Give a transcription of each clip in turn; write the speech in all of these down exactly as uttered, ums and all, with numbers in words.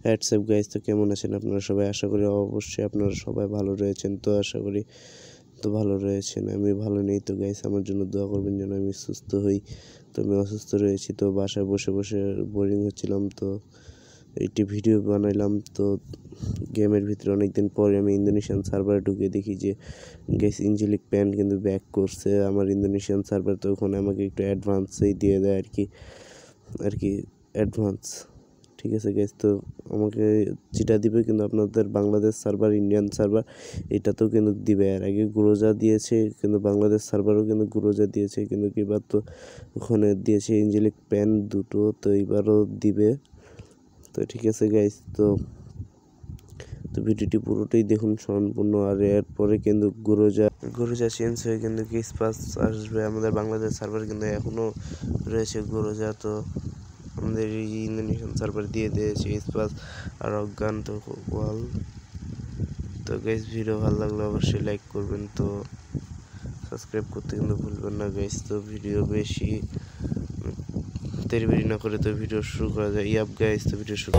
WhatsApp guys, তো কেমন আছেন আপনারা সবাই? আশা করি অবশ্যই আপনারা সবাই ভালো রয়েছেন। তো আশা করি তো ভালো রয়েছেন। আমি ভালো নেই, তো গাইস আমার জন্য দোয়া করবেন যেন আমি সুস্থ হই। তো আমি অসুস্থ রয়েছি, তো বাসায় বসে বসে বোরিং হচ্ছিলাম, তো একটি ভিডিও বানাইলাম। তো গেমের ভিতরে অনেকদিন পরে আমি ইন্দোনেশিয়ান সার্ভারে ঢুকে দেখি যে গাইস এঞ্জেলিক প্যান্ট কিন্তু ব্যাক করছে আমার ইন্দোনেশিয়ান সার্ভার। তো ওখানে আমাকে একটু অ্যাডভান্সেই দিয়ে দেয় আর কি আর কি অ্যাডভান্স। ঠিক আছে গাইস, তো আমাকে যেটা দিবে কিন্তু আপনাদের বাংলাদেশ সার্ভার, ইন্ডিয়ান সার্ভার এটাতেও কিন্তু দিবে। এর আগে গুরোজা দিয়েছে, কিন্তু বাংলাদেশ সার্ভারও কিন্তু গুরোজা দিয়েছে, কিন্তু এবার তো ওখানে দিয়েছে এঞ্জেলিক প্যান দুটো, তো এবারও দিবে। তো ঠিক আছে গাইস, তো তো ভিডিওটি পুরোটাই দেখুন সম্পূর্ণ। আর এরপরে কিন্তু গুরোজা গুরোজা চেঞ্জ হয়ে কিন্তু কিসপাস আসবে আমাদের বাংলাদেশ সার্ভার, কিন্তু এখনও রয়েছে গুরোজা। তো আমাদের এই ইন্দোনেশিয়ান সার্ভার দিয়ে দিয়েছে স্পাস আর অজ্ঞান। তো ওয়াল তো গাইস, ভিডিও ভালো লাগলে অবশ্যই লাইক করবেন, তো সাবস্ক্রাইব করতে কিন্তু ভুলবেন না গাইস। তো ভিডিও বেশি দেরি বেরি না করে তো ভিডিও শুরু করা যায়। ইয়াপ গাইস, তো ভিডিও শুরু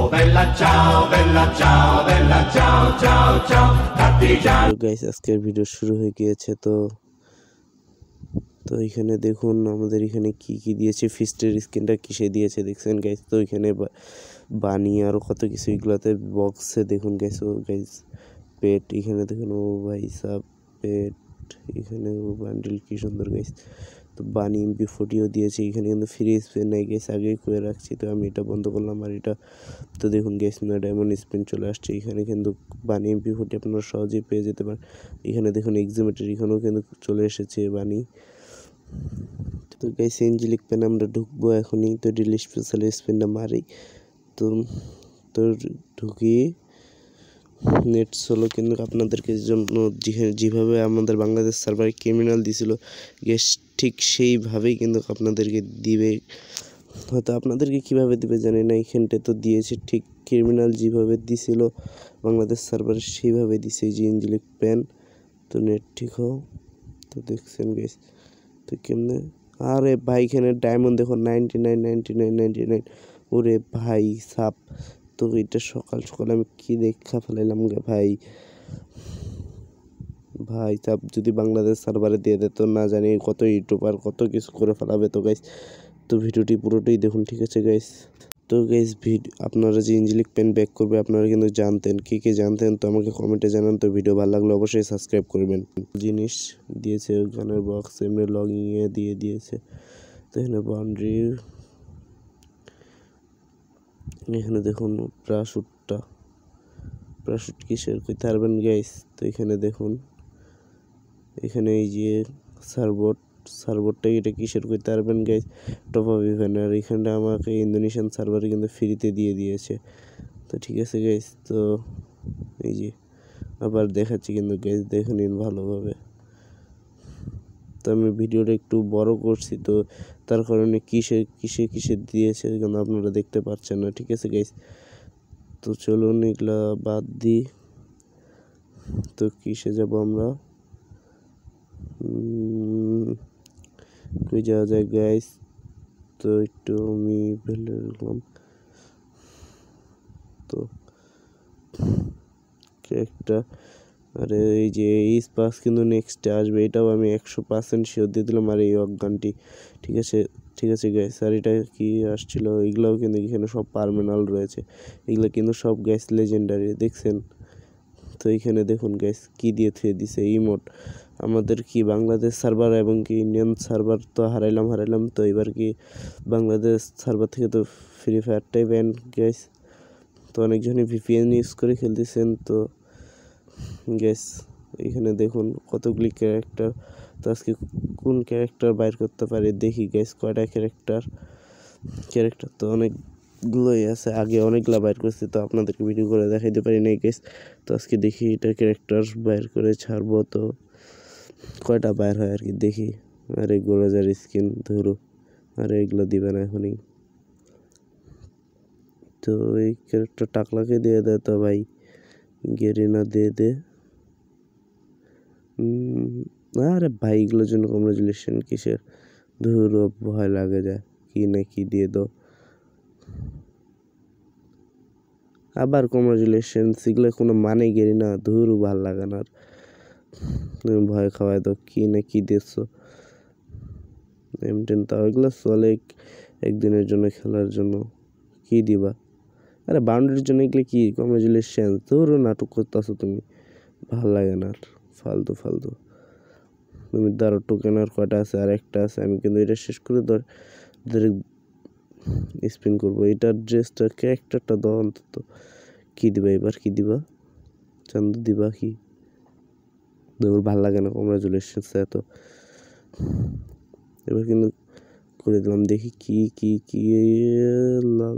গাইস, আজকের ভিডিও শুরু হয়ে গিয়েছে। তো তো এখানে দেখুন আমাদের এখানে কি কি দিয়েছে, ফিস্টের স্কিনটা কিসে দিয়েছে দেখছেন গাইস। তো এখানে বানি আরও কত কিছু এগুলাতে বক্সে দেখুন গাইস। ও গাইস পেট এখানে দেখুন, ও ভাই সাব পেট এখানে, ও বান্ডিল কি সুন্দর গাইস। তো বানি এমপি ফোর্টিও দিয়েছে এখানে, কিন্তু ফ্রি স্পিন নাই গাইস, আগেই করে রাখছি। তো আমি এটা বন্ধ করলাম। আর এটা তো দেখুন গাইস, না ডায়মন্ড স্পিন চলে আসছে এখানে, কিন্তু বানি এমপি ফোর্টি আপনারা সহজেই পেয়ে যেতে পারেন। এখানে দেখুন এক্সিমেটের এখানেও কিন্তু চলে এসেছে বানি। তো গাইস এঞ্জেলিক প্যান আমরা ঢুকবো এখনই, তো ডিলি স্পেশাল স্পিনটা মারি। তো তো ঢুকি নেট সোলো, কিন্তু আপনাদেরকে জন্য যেভাবে আমাদের বাংলাদেশ সার্ভারে ক্রিমিনাল দিছিল গ্যাস, ঠিক সেইভাবেই কিন্তু আপনাদেরকে দিবে। হয়তো আপনাদেরকে কীভাবে দিবে জানি না, এইখানটা তো দিয়েছে ঠিক ক্রিমিনাল যেভাবে দিছিল বাংলাদেশ সার্ভারে সেইভাবে দিছে যে এঞ্জেলিক প্যান। তো নেট ঠিক হোক, তো দেখছেন গ্যাস তো কেমনে। আরে ভাই এখানে ডায়মন্ড দেখো ninety nine ninety nine ninety nine ওরে ভাই সাপ। তো এটা সকাল সকাল আমি কি দেখা ফেলাইলাম গে ভাই ভাই সাপ যদি বাংলাদেশ সার্ভারে দিয়ে দেয় তো না জানি কত ইউটিউবার কত কিছু করে ফেলাবে। তো গাইস, তো ভিডিওটি পুরোটাই দেখুন, ঠিক আছে গাইস। তো গাইস ভিডিও আপনারা যে এঞ্জেলিক প্যান ব্যাক করবে আপনারা কিন্তু জানতেন, কে কে জানতেন তো আমাকে কমেন্টে জানান। তো ভিডিও ভালো লাগলে অবশ্যই সাবস্ক্রাইব করবেন। জিনিস দিয়েছে গানের বক্স এমনি লগিংয়ে দিয়ে দিয়েছে। তো এখানে বাউন্ডারি, এখানে দেখুন প্যারাশুটটা প্যারাশুট কিসের কইতে পারবেন গাইস। তো এখানে দেখুন, এখানে এই যে সার্ভোট সার্ভোটটা এটা কিসের কইতে পারবেন গাইস, টপ আপ ইভেন্ট। আর এখানটা আমাকে ইন্দোনেশিয়ান সার্ভারে কিন্তু ফ্রিতে দিয়ে দিয়েছে। তো ঠিক আছে গাইস, তো এই যে আবার দেখাচ্ছি কিন্তু গাইস দেখে নিন ভালোভাবে। তো আমি ভিডিওটা একটু বড় করছি, তো তার কারণে কিসে কিসে কিসে দিয়েছে কিন্তু আপনারা দেখতে পাচ্ছেন না, ঠিক আছে গাইস। তো চলুন এগুলা বাদ দিই, তো কিসে যাব আমরা, কই যাওয়া যায় গাইস। তো একটু আমি ফেলে রাখলাম, তো একটা আরে এই যে এই স্পাস কিন্তু নেক্সটে আসবে, এটাও আমি একশো পার্সেন্ট শিওর দিয়ে দিলাম। আর এই অজ্ঞানটি ঠিক আছে ঠিক আছে গাইস। আর এটা কি আসছিল, এগুলোও কিন্তু এখানে সব পার্মানেন্ট রয়েছে, এগুলো কিন্তু সব গ্যাস লেজেন্ডারি দেখছেন। তো এখানে দেখুন গ্যাস কি দিয়ে থুয়ে দিছে ইমোট। আমাদের কি বাংলাদেশ সার্ভার এবং কি ইন্ডিয়ান সার্ভার তো হারাইলাম হারাইলাম তো এবার কি বাংলাদেশ সার্ভার থেকে তো ফ্রি ফায়ারটাই ব্যান গ্যাস। তো অনেকজনই ভিপিএন ইউজ করে খেলতেছেন। তো গ্যাস এখানে দেখুন কতগুলি ক্যারেক্টার, তো আজকে কোন ক্যারেক্টার বাইর করতে পারি দেখি গ্যাস। কয়টা ক্যারেক্টার ক্যারেক্টার তো অনেকগুলোই আছে, আগে অনেকগুলো বাইর করছি, তো আপনাদেরকে ভিডিও করে দেখাইতে পারি নাই গ্যাস। তো আজকে দেখি এটা ক্যারেক্টার বাইর করে ছাড়বো, তো কয়টা বাইর হয় আর কি দেখি। আর এই গোরাজার স্কিন ধরো, আর এগুলো দিবে না এখনই। তো এই ক্যারেক্টার টাকলাকে দিয়ে দেয় তো ভাই, গেরিনা দিয়ে দে। আরে ভাই এগুলোর জন্য কংগ্রাচুলেশন কিসের, ধুর ভয় লাগে যায় কি না কি দিয়ে দো। আবার কংগ্রাচুলেশন, এগুলো কোনো মানে গেরি না, ধুর ভাল লাগে না। আর তুমি ভয় খাওয়াই দাও কি না কি দেখছো, এম টেন তাও এগুলো চলে একদিনের জন্য খেলার জন্য, কি দিবা? আরে বাউন্ডারির জন্য এগুলো কি কংগ্রাচুলেশন, ধরো নাটক করতেছো তুমি, ভাল লাগে না আর, ফালতু ফালতু। তুমি ধরো টোকেন আর কয়টা আছে, আর একটা আছে, আমি কিন্তু এটা শেষ করে ধর স্পিন করবো। এটার ড্রেসটা ক্যারেক্টারটা দাও অন্তত, কি দিবা এবার, কি দিবা? চান্দু দিবা কি? দৌড় ভাল লাগে না কংগ্রাচুলেশন এত। এবার কিন্তু করে দিলাম, দেখি কি কি কি লাল,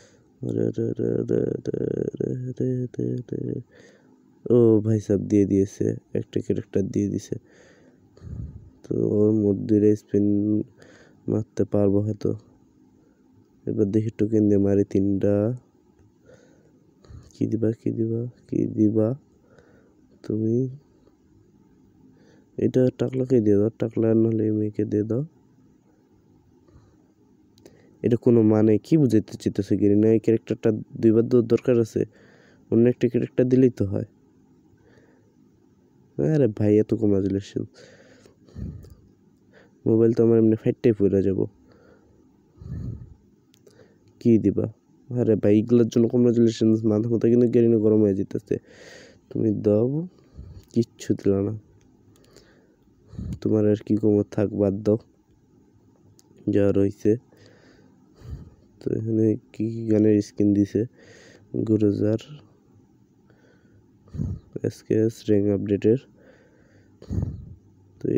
ও ভাই সাহেব দিয়ে দিয়েছে, একটা ক্যারেক্টার দিয়ে দিছে, তো ওর মধ্যে স্পিন মারতে পারবো হয়তো। এবার দেখি টোকেন দিয়ে মারি তিনটা, কি দিবা কি দিবা কি দিবা তুমি? এটা টাকলাকে দিয়ে দাও, টাকলা নাহলে মেয়েকে দিয়ে দাও। এটা কোনো মানে কি বুঝাইতে চাইতেছে গিরি না? এই ক্যারেক্টারটা দুইবার দেওয়ার দরকার আছে, অন্য একটা ক্যারেক্টার দিলেই তো হয়। আরে ভাই এত কংগ্রাচুলেশন, মোবাইল তো আমার এমনি ফাইটটাই পড়ে যাব। কি দিবা? আরে ভাই এগুলোর জন্য কংগ্রাচুলেশন, মাথা মাথা কিন্তু গেরিনে গরম হয়ে যেতেছে। তুমি দাও, কিচ্ছু দিল না। তোমার আর কি কমর, থাক বাদ দাও, যা রয়েছে। তো এখানে কি কি গানের স্কিন দিছে, গুরুজার এসকেএস র্যাঙ্ক আপডেটের, তো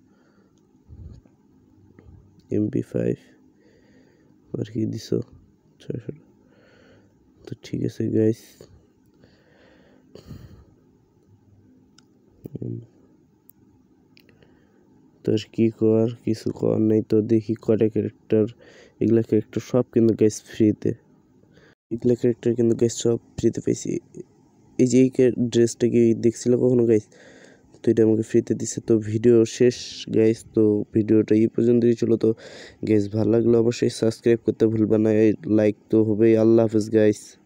এমপি ফাইভ আর কি দিছ ছয়শো। তো ঠিক আছে গাইস, তোর কি কর, কিছু কর নাই তো। দেখি কটা ক্যারেক্টার, এগুলা ক্যারেক্টার সব কিন্তু গাইস ফ্রিতে, এগুলা ক্যারেক্টার কিন্তু গাইস সব ফ্রিতে পেয়েছি। এই যে এই ড্রেসটা কি দেখছিল কখনো গাইস, তো এটা আমাকে ফ্রিতে দিচ্ছে। তো ভিডিও শেষ গাইস, তো ভিডিওটা এই পর্যন্তই ছিল। তো গাইস ভালো লাগলো অবশ্যই সাবস্ক্রাইব করতে ভুলবা না, লাইক তো হবেই। আল্লাহ হাফেজ গাইস।